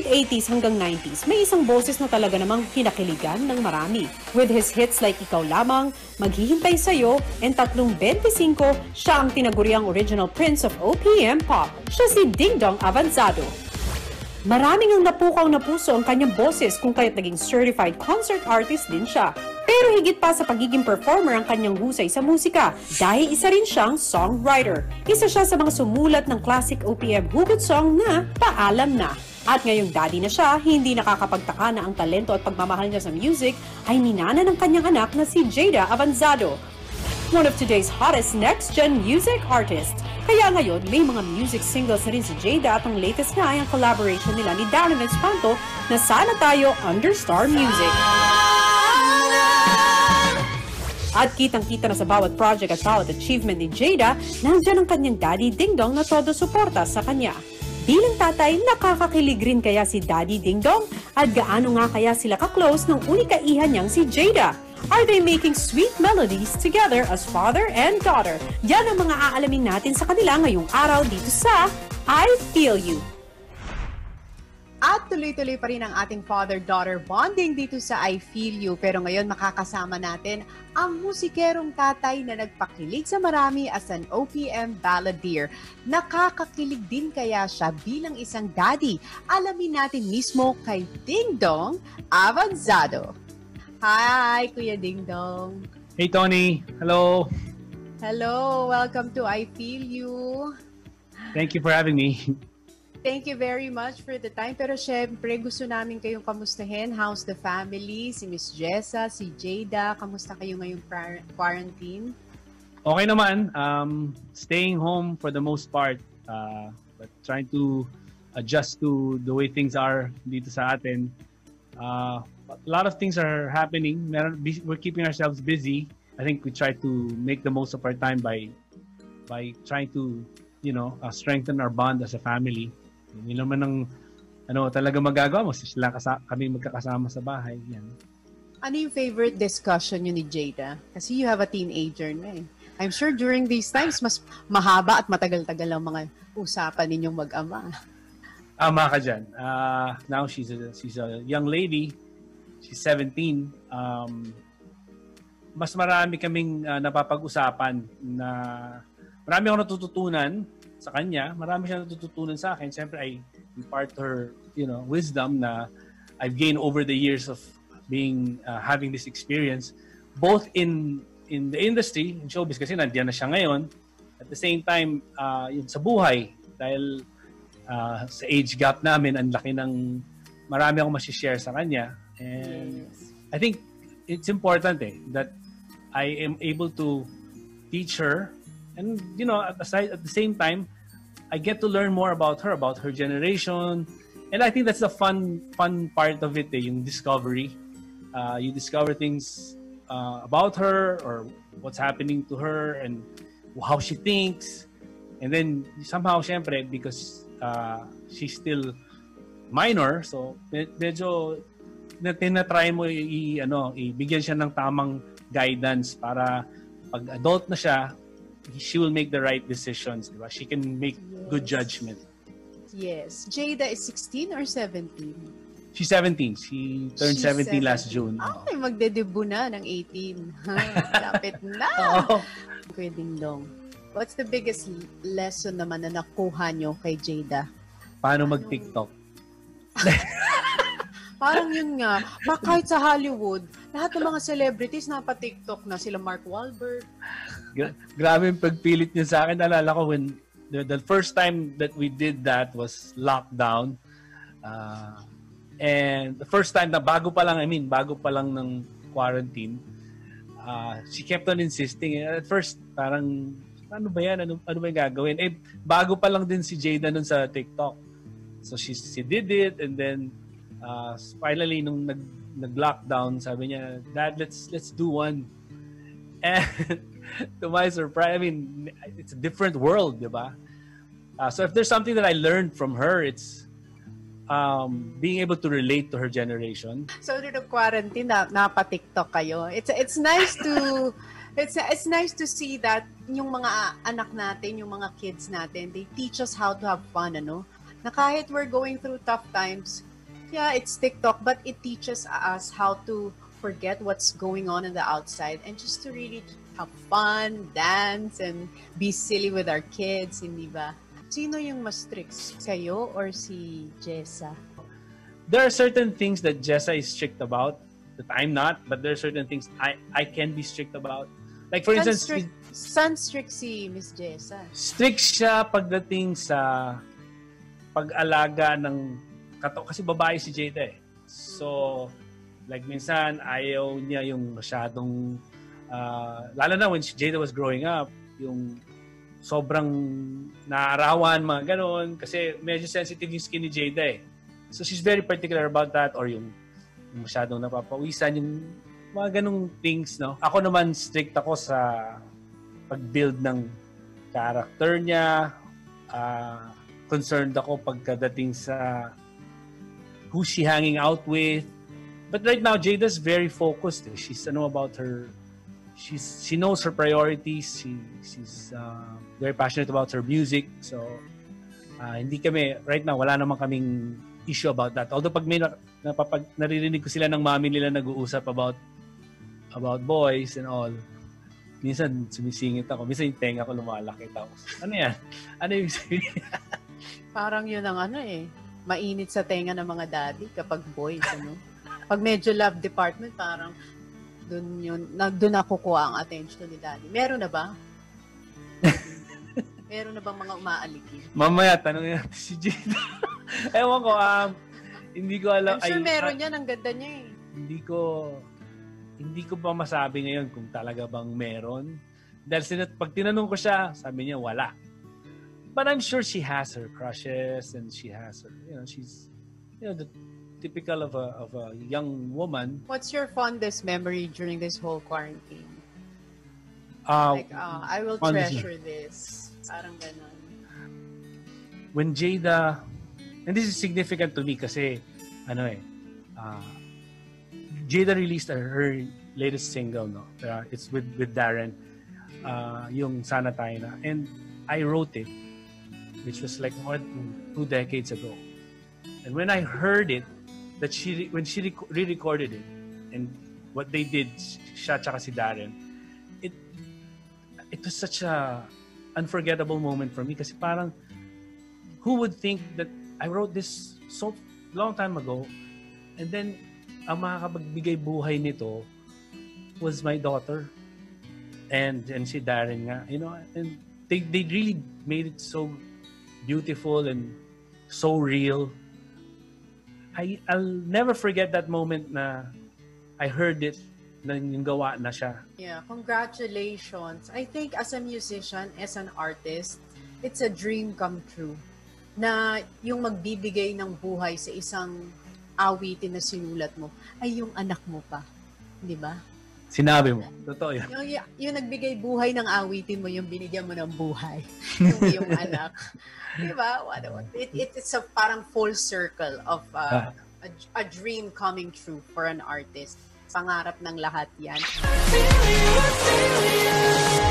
late 80s hanggang 90s, may isang boses na talaga namang kinakiligan ng marami. With his hits like Ikaw Lamang, Maghihintay Sa'yo, and 325, siya ang tinaguriang original prince of OPM pop. Siya si Dingdong Avanzado. Maraming ang napukaw na puso ang kanyang boses kung kaya't naging certified concert artist din siya. Pero higit pa sa pagiging performer ang kanyang husay sa musika dahil isa rin siyang songwriter. Isa siya sa mga sumulat ng classic OPM hugot song na Paalam Na. At ngayong daddy na siya, hindi nakakapagtaka na ang talento at pagmamahal niya sa music ay minana ng kanyang anak na si Jayda Avanzado, one of today's hottest next-gen music artists. Kaya ngayon, may mga music singles na rin si Jayda at ang latest nga ay ang collaboration nila ni Darren Espanto na Sana Tayo Under Star Music. At kitang-kita na sa bawat project at bawat achievement ni Jayda, nandiyan ang kanyang daddy Dingdong na todo suporta sa kanya. Bilang tatay, nakakakilig rin kaya si Daddy Dingdong? At gaano nga kaya sila ka-close ng unikaihan niyang si Jayda? Are they making sweet melodies together as father and daughter? Yan ang mga aalamin natin sa kanila ngayong araw dito sa I Feel You. At tuloy-tuloy pa rin ang ating father-daughter bonding dito sa I Feel You. Pero ngayon makakasama natin ang musikerong tatay na nagpakilig sa marami as an OPM balladeer. Nakakakilig din kaya siya bilang isang daddy? Alamin natin mismo kay Dingdong Avanzado. Hi, Kuya Dingdong. Hey, Tony. Hello. Hello. Welcome to I Feel You. Thank you for having me. Thank you very much for the time. Pero syempre, gusto namin kayong kamustahin. How's the family? Si Miss Jessa, si Jayda. Kamusta kayo ngayong quarantine? Okay naman. Staying home for the most part. But trying to adjust to the way things are dito sa atin. A lot of things are happening. We're keeping ourselves busy. I think we try to make the most of our time by trying to, strengthen our bond as a family. Hindi naman talaga magagawa mo. Kami magkakasama sa bahay. Yan. Ano yung favorite discussion nyo ni Jayda? Kasi you have a teenager na eh. I'm sure during these times, mas mahaba at matagal-tagal ang mga usapan ninyong mag-ama. Ama ka dyan. Now she's a young lady. She's 17. Mas marami kaming napapag-usapan na marami akong natututunan sa kanya. Marami siyang natututunan sa akin. Siyempre, I impart her, wisdom na I've gained over the years of having this experience, both in the industry, in showbiz, kasi nandiyan na siya ngayon. At the same time, yun sa buhay, dahil sa age gap namin, ang laki ng marami akong masishare sa kanya. And yes. I think it's important that I am able to teach her. And, at the same time, I get to learn more about her generation. And I think that's the fun part of it, yung discovery. You discover things about her or what's happening to her and how she thinks. And then, somehow, syempre, because she's still minor, so medyo tinatry mo ibigyan siya ng tamang guidance para pag adult na siya, she will make the right decisions, diba? She can make good judgment. Yes. Jayda is 16 or 17? She's 17. She turned 17 last June. Ay, magde-debut na ng 18. Lapit na. Kuya Dingdong, what's the biggest lesson naman na nakuha nyo kay Jayda? Paano mag-TikTok? Parang yun nga. Kahit sa Hollywood, lahat ng mga celebrities napa-TikTok na. Sila Mark Wahlberg. Grabe yung pagpilit niya sa akin. Alala ko when the first time that we did that was lockdown. And the first time na bago pa lang ng quarantine, she kept on insisting. At first, parang, ano ba yan? Ano ba yung gagawin? Eh, bago pa lang din si Jayda nun sa TikTok. So she did it, and then finally, nung nag-lockdown, sabi niya, Dad, let's do one. And to my surprise, it's a different world, di ba? So if there's something that I learned from her, it's being able to relate to her generation. So during the quarantine, napa-TikTok kayo. It's nice to it's nice to see that yung mga anak natin, yung mga kids natin, they teach us how to have fun, na kahit we're going through tough times, Yeah, it's TikTok, but it teaches us how to forget what's going on the outside and just to really have fun, dance, and be silly with our kids, hindi ba? Sino yung mas strict, kayo or si Jessa? There are certain things that Jessa is strict about that I'm not, but there are certain things I can be strict about. Like for instance, San strict si Miss Jessa? Strict siya pagdating sa pag-alaga ng kasi babae si Jayda eh. So, like minsan, ayaw niya yung masyadong, lalo na when Jayda was growing up, yung sobrang naarawan, mga ganon. Kasi medyo sensitive yung skin ni Jayda eh. So, she's very particular about that or yung masyadong napapawisan, yung mga ganong things, no? Ako naman, strict ako sa pag-build ng character niya. Concerned ako pagkadating sa who's she hanging out with. But right now, Jayda's very focused. She's about her. She knows her priorities. She's very passionate about her music. So hindi kami right now. Wala naman kaming issue about that. Although pag may naririnig ko sila ng mami nila nag-uusap about boys and all, minsan sumisingit ako. Minsan yung tenga ko lumalaki. Tapos ano yan? Ano yung Parang yun ang mainit sa tenga ng mga daddy kapag boys, ano? Pag medyo love department, parang doon nakukuha ang attention ni daddy. Meron na ba? Meron na bang mga umaaliki? Mamaya, tanongin natin si Jayda. Ewan ko, hindi ko alam. I'm sure meron yan, ang ganda niya eh. Hindi ko pa masabi ngayon kung talaga bang meron. Dahil pag tinanong ko siya, sabi niya wala. But I'm sure she has her crushes and she has her, she's, the typical of a young woman. What's your fondest memory during this whole quarantine? I will treasure this. Parang ganon. When Jayda, and this is significant to me kasi, Jayda released her latest single, no? It's with Darren, yung Sana Tayo Na. And I wrote it, which was like more than 2 decades ago. And when I heard it, when she re-recorded it, and what they did, siya tsaka si Darren, it was such a unforgettable moment for me kasi parang, who would think that I wrote this so long time ago, and then ang makakapagbigay buhay nito was my daughter and si Darren nga, and they really made it so beautiful and so real. I'll never forget that moment na I heard it, na yung gawa na siya. Yeah, congratulations. I think as a musician, as an artist, it's a dream come true na yung magbibigay ng buhay sa isang awitin na sinulat mo ay yung anak mo pa. Di ba? Sinabi mo. Totoo yan. Yung nagbigay buhay ng awitin mo, yung binigyan mo ng buhay. yung anak. Di ba? It's a parang full circle of a dream coming true for an artist. Pangarap ng lahat yan.